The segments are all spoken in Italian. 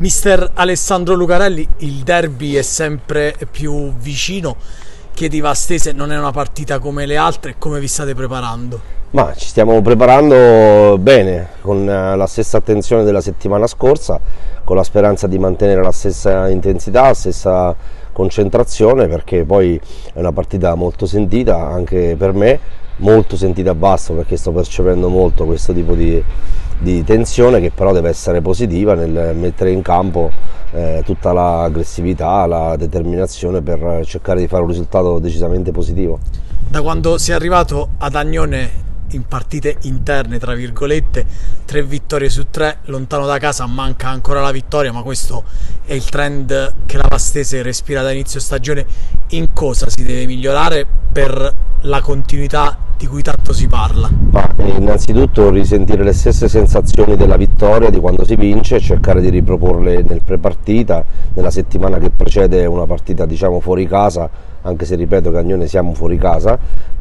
Mister Alessandro Lucarelli, il derby è sempre più vicino. Chiedi Vastese non è una partita come le altre, come vi state preparando? Ma ci stiamo preparando bene, con la stessa attenzione della settimana scorsa, con la speranza di mantenere la stessa intensità, la stessa concentrazione, perché poi è una partita molto sentita anche per me, molto sentita a Basto, perché sto percependo molto questo tipo di tensione, che però deve essere positiva nel mettere in campo tutta l'aggressività, la determinazione per cercare di fare un risultato decisamente positivo. Da quando si è arrivato ad Agnone in partite interne, tra virgolette, 3 vittorie su 3, lontano da casa, manca ancora la vittoria, ma questo è il trend che la Vastese respira da inizio stagione. In cosa si deve migliorare per la continuità di cui tanto si parla? Ma innanzitutto risentire le stesse sensazioni della vittoria, di quando si vince, e cercare di riproporle nel prepartita, nella settimana che precede una partita diciamo fuori casa, anche se ripeto che a Agnone siamo fuori casa,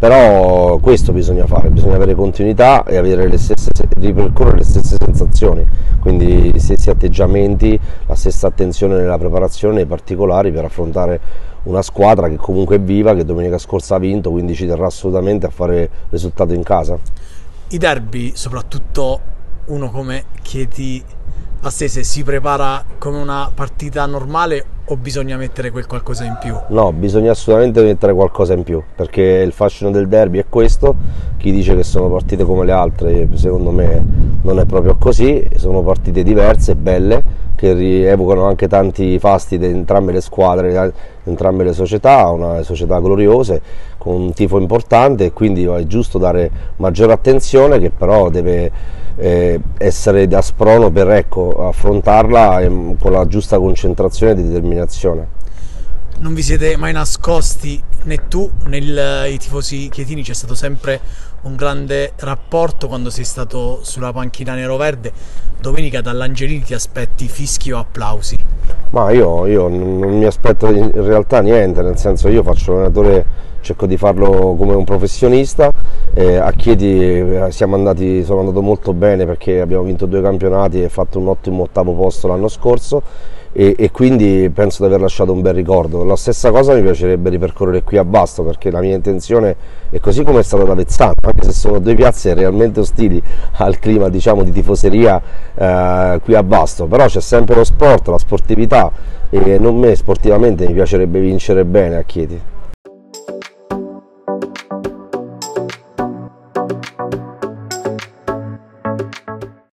però questo bisogna fare, bisogna avere continuità e avere ripercorrere le stesse sensazioni, quindi gli stessi atteggiamenti, la stessa attenzione nella preparazione, nei particolari, per affrontare una squadra che comunque è viva, che domenica scorsa ha vinto, quindi ci terrà assolutamente a fare risultato in casa. I derby, soprattutto uno come Chieti Vastese, si prepara come una partita normale o bisogna mettere quel qualcosa in più? No, bisogna assolutamente mettere qualcosa in più, perché il fascino del derby è questo. Chi dice che sono partite come le altre, secondo me non è proprio così, sono partite diverse, belle, che rievocano anche tanti fasti di entrambe le squadre, entrambe le società, una società gloriose, con un tifo importante, e quindi è giusto dare maggiore attenzione, che però deve essere da sprono per affrontarla con la giusta concentrazione e determinazione. Non vi siete mai nascosti, né tu né i tifosi chietini, c'è stato sempre un grande rapporto. Quando sei stato sulla panchina nero-verde domenica, dall'Angelini ti aspetti fischi o applausi? Ma io non mi aspetto in realtà niente, nel senso, io faccio l'allenatore, cerco di farlo come un professionista. A Chieti sono andato molto bene, perché abbiamo vinto 2 campionati e fatto un ottimo 8° posto l'anno scorso, e quindi penso di aver lasciato un bel ricordo. La stessa cosa mi piacerebbe ripercorrere qui a Basto, perché la mia intenzione è così come è stata da Avezzano, anche se sono 2 piazze realmente ostili al clima diciamo di tifoseria qui a Basto, però c'è sempre lo sport, la sportività, e non me sportivamente mi piacerebbe vincere bene a Chieti.